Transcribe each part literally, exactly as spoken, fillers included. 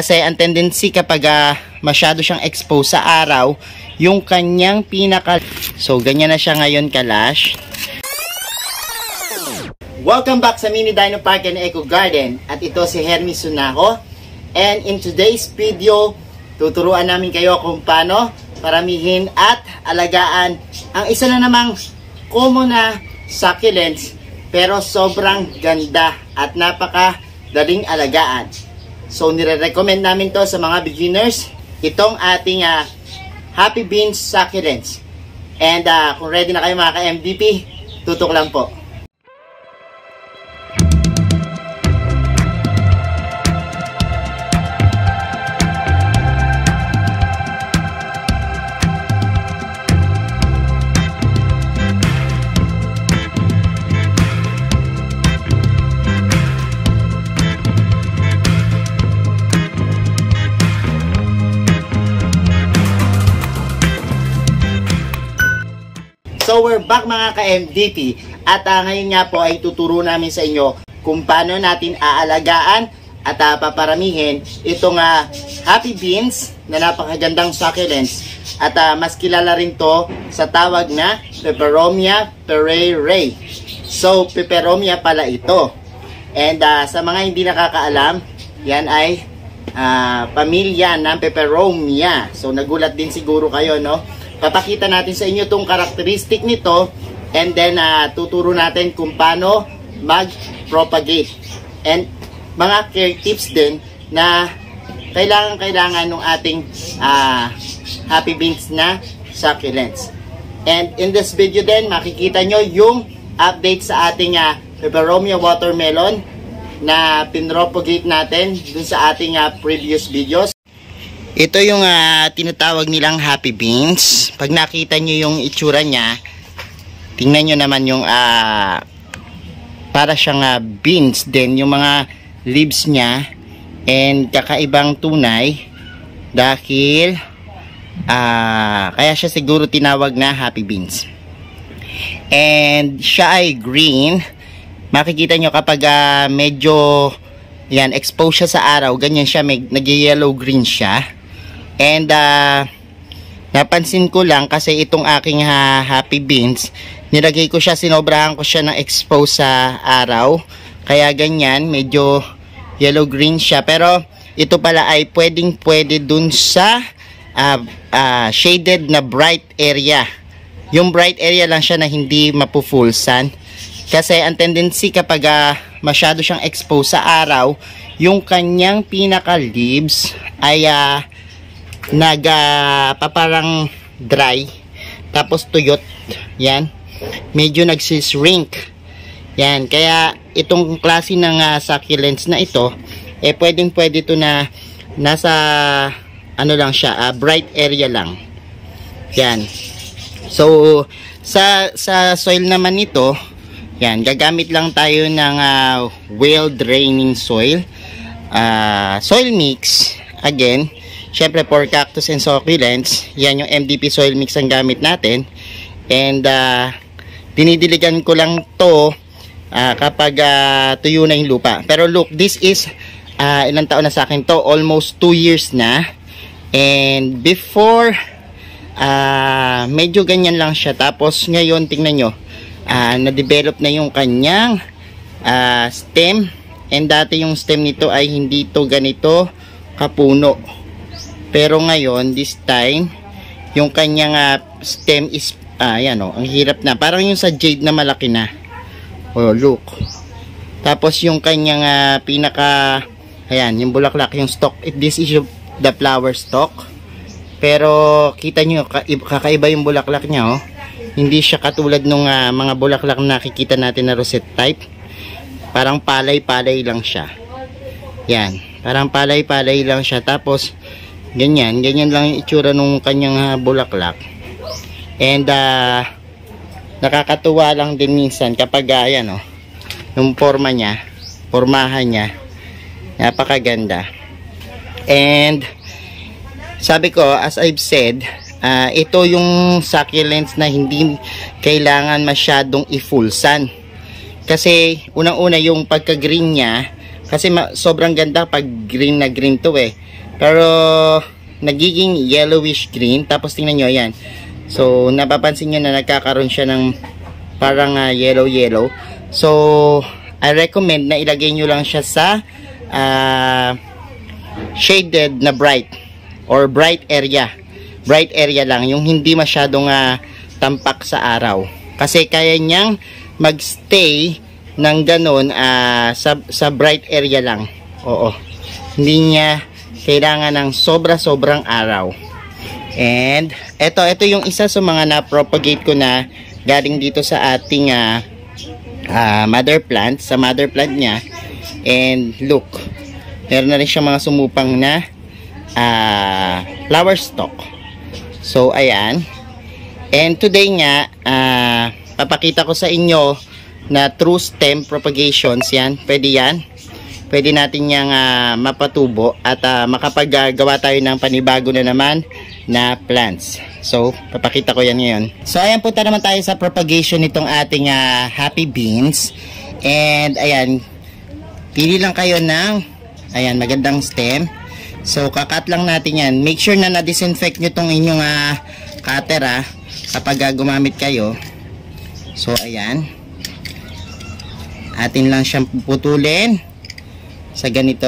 Kasi ang tendency kapag uh, masyado siyang exposed sa araw, yung kanyang pinaka... So, ganyan na siya ngayon, Kalash. Welcome back sa Mini Dino Park and Eco Garden. At ito si Hermes Sunaco. And in today's video, tuturuan namin kayo kung paano paramihin at alagaan ang isa na namang common na succulents, pero sobrang ganda at napaka daling alagaan. So, nire-recommend namin to sa mga beginners, itong ating uh, Happy Beans Succulents. And uh, kung ready na kayo mga ka-M V P, tutok lang po. So we're back mga ka-M V P at uh, ngayon nga po ay tuturo namin sa inyo kung paano natin aalagaan at uh, paparamihin itong uh, Happy Beans na napakagandang succulents at uh, mas kilala rin to sa tawag na Peperomia pereirae. So Peperomia pala ito, and uh, sa mga hindi nakakaalam, yan ay uh, pamilya ng Peperomia. So nagulat din siguro kayo, no? Papakita natin sa inyo itong karakteristik nito, and then uh, tuturo natin kung paano mag-propagate and mga care tips din na kailangan-kailangan ng ating uh, Happy Beans na succulents. And in this video din, makikita nyo yung update sa ating uh, Peperomia watermelon na pinropagate natin dun sa ating uh, previous videos. Ito yung uh, tinatawag nilang Happy Beans. Pag nakita nyo yung itsura niya, tingnan nyo naman yung uh, para siyang uh, beans din yung mga leaves niya, and kakaibang tunay dahil uh, kaya siya siguro tinawag na Happy Beans. And siya ay green. Makikita nyo kapag uh, medyo yan, exposed siya sa araw, ganyan siya, nag-yellow green siya. And uh, napansin ko lang kasi itong aking uh, Happy Beans, nilagay ko siya, sinobrahan ko siya ng expose sa araw, kaya ganyan, medyo yellow green siya. Pero ito pala ay pwedeng pwede dun sa uh, uh, shaded na bright area. Yung bright area lang siya na hindi mapu-full sun, kasi ang tendency kapag uh, masyado siyang exposed sa araw, yung kanyang pinaka leaves ay uh, nag uh, paparang dry, tapos tuyot, yan, medyo nagsishrink yan. Kaya itong klase ng uh, succulents na ito, eh pwedeng pwede ito na nasa ano lang siya, uh, bright area lang yan. So sa sa soil naman ito, yan, gagamit lang tayo ng uh, well draining soil, uh, soil mix. Again, syempre for cactus and succulents, yan yung M D P soil mix ang gamit natin. And uh, dinidiligan ko lang to uh, kapag uh, tuyo na yung lupa. Pero look, this is uh, ilang taon na sa akin to, almost two years na. And before uh, medyo ganyan lang siya, tapos ngayon tingnan nyo, uh, na-develop na yung kanyang uh, stem. And dati yung stem nito ay hindi to ganito kapuno, pero ngayon, this time, yung kanyang uh, stem is, ah, yan o, ang hirap na. Parang yung sa jade na malaki na. Oh, look. Tapos yung kanyang uh, pinaka, ayan, yung bulaklak, yung stalk. This is the flower stalk. Pero, kita nyo, kakaiba yung bulaklak niya, oh. Hindi siya katulad nung uh, mga bulaklak na nakikita natin na rosette type. Parang palay-palay lang siya. Yan. Parang palay-palay lang siya. Tapos, ganyan, ganyan lang yung itsura nung kanyang uh, bulaklak. And uh, nakakatuwa lang din minsan kapag uh, ayan, oh, yung forma niya, formahan niya, napakaganda. And sabi ko, as I've said, uh, ito yung succulents na hindi kailangan masyadong i-full sun. Kasi unang-una yung pagka-green niya, Kasi sobrang ganda pag green na green to eh. Pero nagiging yellowish green. Tapos tingnan nyo, ayan. So napapansin nyo na nagkakaroon siya ng parang uh, yellow yellow. So I recommend na ilagay nyo lang siya sa uh, shaded na bright or bright area. Bright area lang, yung hindi masyadong uh, tampak sa araw. Kasi kaya niyang magstay ng ganun uh, sa, sa bright area lang. Oo. Hindi niya kailangan ng sobra-sobrang araw. And eto, ito yung isa sa mga na-propagate ko na galing dito sa ating uh, uh, mother plant, sa mother plant niya. And look, meron na rin siya mga sumupang na uh, flower stalk. So ayan. And today nga uh, papakita ko sa inyo na true stem propagations. Yan, pwede yan. Pwede natin yang uh, mapatubo at uh, makapaggawa tayo ng panibago na naman na plants. So papakita ko yan ngayon. So ayan, punta naman tayo sa propagation nitong ating uh, happy beans. And ayan, pili lang kayo ng ayan, magandang stem. So kakat lang natin yan. Make sure na na-disinfect nyo itong inyong uh, cutter ah, kapag uh, gumamit kayo. So ayan, atin lang siyang puputulin sa ganito.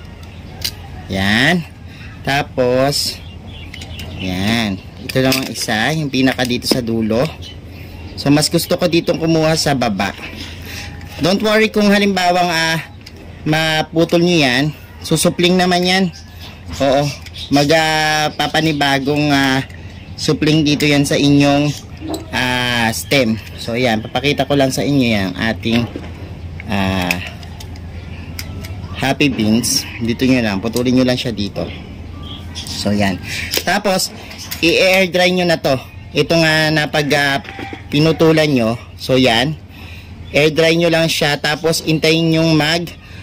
Yan. Tapos yan, ito lang ang isa, yung pinaka dito sa dulo. So mas gusto ko ditong kumuha sa baba. Don't worry kung halimbawang uh, maputol nyo yan, susupling naman yan. Oo, magpapanibagong uh, supling dito yan sa inyong uh, stem. So ayan, papakita ko lang sa inyo yan ating uh, happy beans. Dito nyo lang, putulin nyo lang siya dito. So yan, tapos i-air dry nyo na to. Ito nga na pag uh, pinutulan nyo. So yan, air dry nyo lang siya. Tapos intayin nyong mag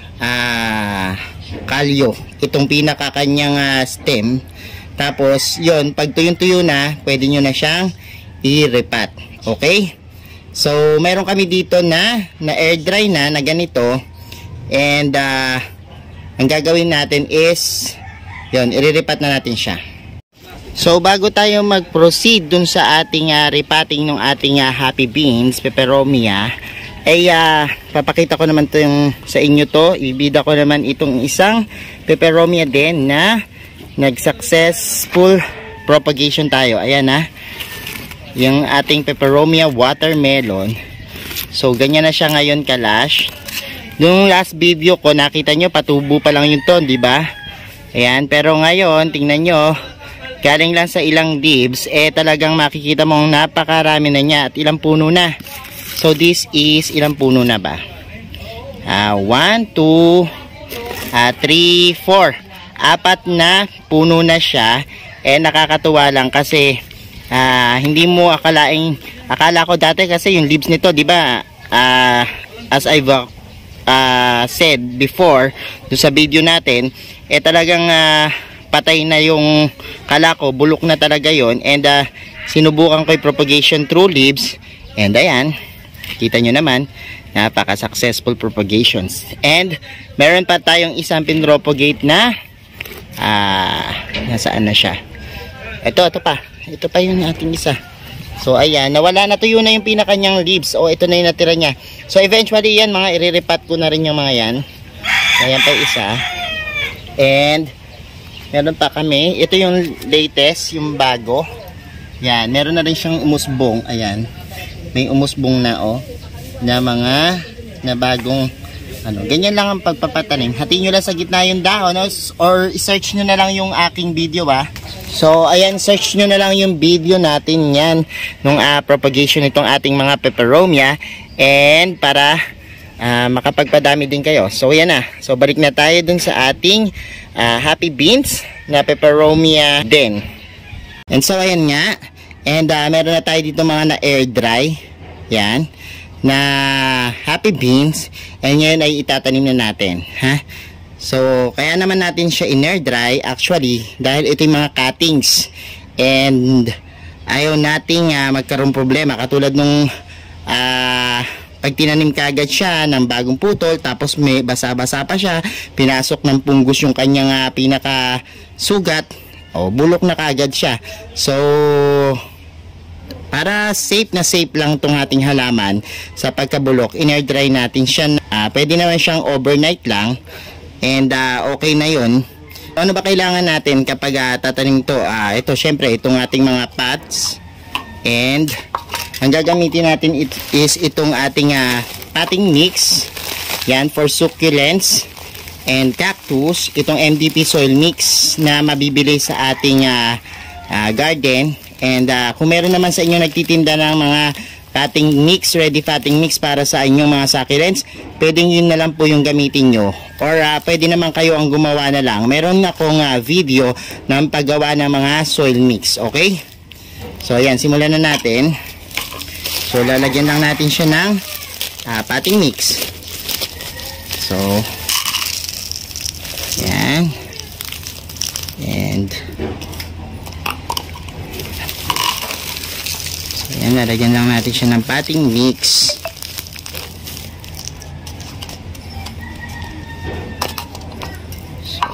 uh, kalyo itong pinaka kanyang uh, stem. Tapos yon, pag tuyong-tuyo na, pwede nyo na siyang i-repat. Okay, so meron kami dito na na air dry na na ganito. And uh, ang gagawin natin is yon, i-repat na natin siya. So bago tayo mag-proceed dun sa ating uh, repotting ng ating uh, happy beans peperomia, ay uh, papakita ko naman to yung sa inyo to. Ibida ko naman itong isang peperomia din na nag-successful propagation tayo. Ayan na, yung ating peperomia watermelon. So ganyan na siya ngayon kalash. Yung last video ko nakita nyo patubo pa lang yung ton, di ba? Ayan, pero ngayon tingnan nyo, galing lang sa ilang leaves, eh talagang makikita mong napakarami na niya at ilang puno na. So this is ilang puno na ba? Uh, one, two, uh, three, four. Apat na puno na siya. Eh nakakatuwa lang kasi uh, hindi mo akalaing, akala ko dati kasi yung leaves nito, di ba? Uh, as I've uh, said before do sa video natin, eh talagang uh, patay na yung kalako, bulok na talaga yon. And uh, sinubukan ko yung propagation through leaves. And ayan, kita nyo naman, napaka successful propagations. And meron pa tayong isang pinropagate na ah, nasaan na siya? Ito, ito pa, ito pa yung ating isa. So ayan, nawala na to, yun na yung pinakanyang leaves. O ito na yung natira niya. So eventually yan, mga iriripat ko na rin yung mga yan. Ayan pa isa. And meron pa kami, ito yung latest, yung bago. Yan, meron na rin siyang umusbong. Ayan, may umusbong na oh, na mga na bagong ano. Ganyan lang ang pagpapatanim. Hatiin nyo lang sa gitna yung dahon, no? Or search nyo na lang yung aking video ah. So ayan, search nyo na lang yung video natin yan nung uh, propagation nitong ating mga peperomia. And para uh, makapagpadami din kayo. So yan na, so balik na tayo dun sa ating uh, happy beans na peperomia din. And so ayan nga, and uh, meron na tayo dito mga na air dry yan na happy beans. And ngayon ay itatanim na natin, ha? So kaya naman natin siya in air dry actually dahil ito yung mga cuttings and ayaw nating uh, magkaroon problema katulad nung uh, pag tinanim kagad siya ng bagong putol, tapos may basa-basa pa siya, pinasok ng punggos yung kanyang uh, pinaka sugat, o bulok na kagad siya. So para safe na safe lang itong ating halaman sa pagkabulok, in-air dry natin siya. Uh, pwede naman siyang overnight lang, and uh, okay na yun. Ano ba kailangan natin kapag uh, tatanim to? Uh, ito syempre itong ating mga pots, and ang gagamitin natin it is itong ating uh, potting mix. Yan for succulents and cactus. Itong M D P soil mix na mabibili sa ating uh, uh, garden. And uh, kung meron naman sa inyo nagtitinda ng mga potting mix, ready potting mix para sa inyong mga succulents, pwedeng yun na lang po yung gamitin nyo. Or uh, pwede naman kayo ang gumawa na lang. Meron akong uh, video ng paggawa ng mga soil mix. Okay? So ayan, simulan na natin. So lalagyan lang natin siya ng uh, potting mix. So ayan. And ayan, lalagyan lang natin siya ng potting mix. So,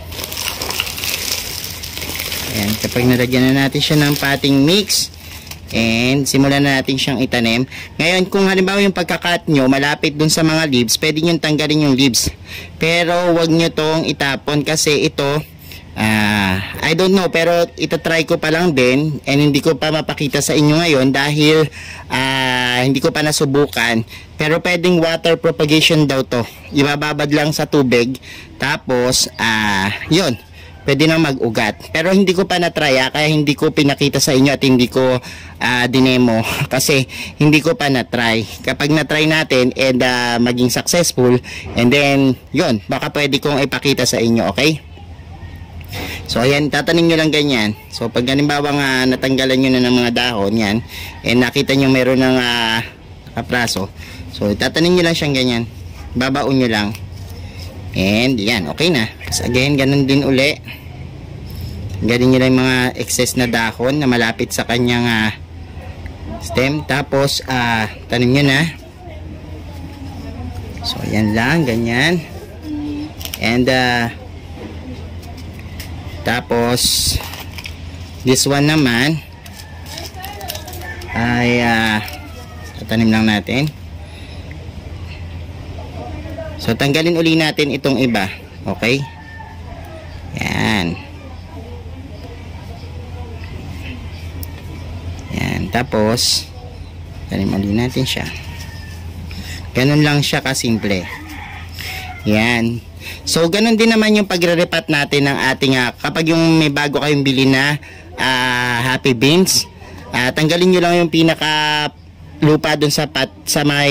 ayan, kapag nalagyan na natin siya ng potting mix, and simulan na natin siyang itanim. Ngayon, kung halimbawa yung pagkakat nyo malapit dun sa mga leaves, pwede nyo tanggalin yung leaves. Pero wag nyo tong itapon kasi ito, Uh, I don't know, pero itatry ko pa lang din, and hindi ko pa mapakita sa inyo ngayon dahil uh, hindi ko pa nasubukan. Pero pwedeng water propagation daw to, ibababad lang sa tubig, tapos uh, yun, pwede nang mag-ugat. Pero hindi ko pa na-try, kaya hindi ko pinakita sa inyo at hindi ko uh, dinemo kasi hindi ko pa na-try. Kapag na-try natin and uh, maging successful, and then yun, baka pwede kong ipakita sa inyo. Okay? So ayan, tatanim nyo lang ganyan. So pag halimbawa nga natanggalan nyo na ng mga dahon yan, and nakita nyo meron ng uh, kapraso, so tatanim nyo lang siyang ganyan, babaon nyo lang, and yan, okay na. So again, ganun din uli, ganun nyo lang yung mga excess na dahon na malapit sa kanyang uh, stem, tapos uh, tanim nyo na. So ayan lang, ganyan. And uh, tapos this one naman ay uh, tatanim lang natin. So tanggalin uli natin itong iba. Okay? Yan. Yan. Tapos tanim uli natin siya. Ganun lang siya kasimple. Yan. So ganun din naman yung pagre-repat natin ng ating uh, kapag yung may bago kayong bili na uh, happy beans, uh, tanggalin nyo lang yung pinaka lupa dun sa pat, sa may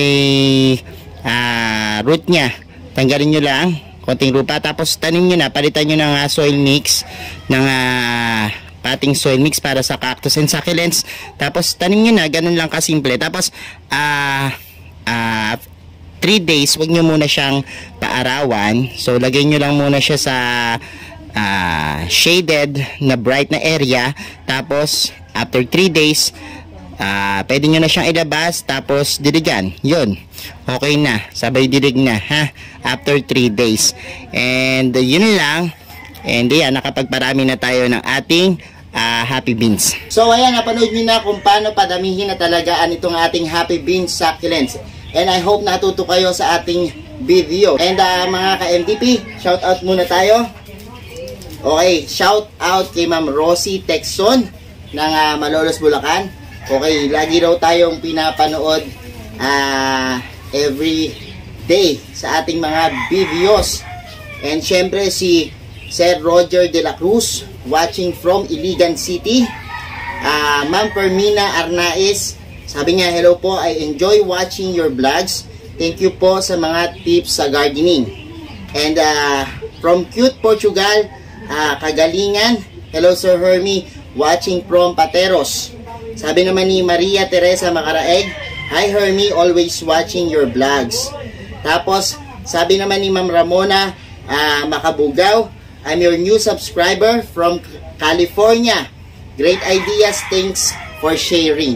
uh, root nya, tanggalin nyo lang konting lupa, tapos tanim nyo na, palitan nyo ng uh, soil mix, ng uh, potting soil mix para sa cactus and succulents, tapos tanim nyo na, ganun lang kasimple. Tapos ah uh, uh, three days, wag nyo muna siyang paarawan. So lagay nyo lang muna siya sa uh, shaded na bright na area, tapos after three days uh, pwede nyo na siyang ilabas, tapos diligan. Yun, okay na, sabay dilig na ha, after three days. And uh, yun lang. And yan, nakapagparami na tayo ng ating uh, happy beans. So ayan, napanood nyo na kung paano padamihin na talagaan itong ating happy beans succulents. And I hope natuto kayo sa ating video. And uh, mga ka-M D P, shout out muna tayo. Okay, shout out kay Ma'am Rosie Texon ng uh, Malolos, Bulacan. Okay, lagi raw tayong pinapanood uh, every day sa ating mga videos. And syempre si Sir Roger De La Cruz, watching from Iligan City. uh, Ma'am Permina Arnaiz, sabi niya, hello po, I enjoy watching your vlogs. Thank you po sa mga tips sa gardening. And uh, from Cute Portugal, uh, Kagalingan, hello Sir Hermie, watching from Pateros. Sabi naman ni Maria Teresa Macaraeg, hi Hermie, always watching your vlogs. Tapos, sabi naman ni Ma'am Ramona uh, Makabugaw, I'm your new subscriber from California. Great ideas, thanks for sharing.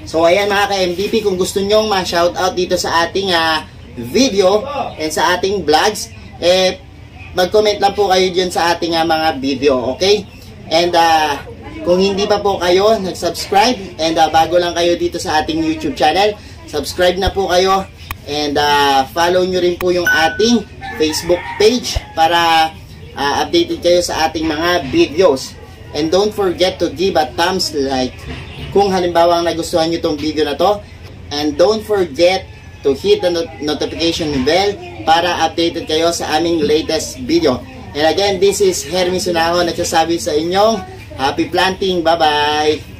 So ayan mga ka-M D P, kung gusto nyong ma-shoutout dito sa ating uh, video and sa ating vlogs, eh mag-comment lang po kayo dyan sa ating uh, mga video, okay? And uh, kung hindi pa po kayo nag-subscribe and uh, bago lang kayo dito sa ating YouTube channel, subscribe na po kayo and uh, follow nyo rin po yung ating Facebook page para uh, updated kayo sa ating mga videos. And don't forget to give a thumbs like kung halimbawa nagustuhan nyo tong video na to. And don't forget to hit the not notification bell para updated kayo sa aming latest video. And again, this is Hermes Sunaho nagsasabi sa inyong happy planting. Bye-bye!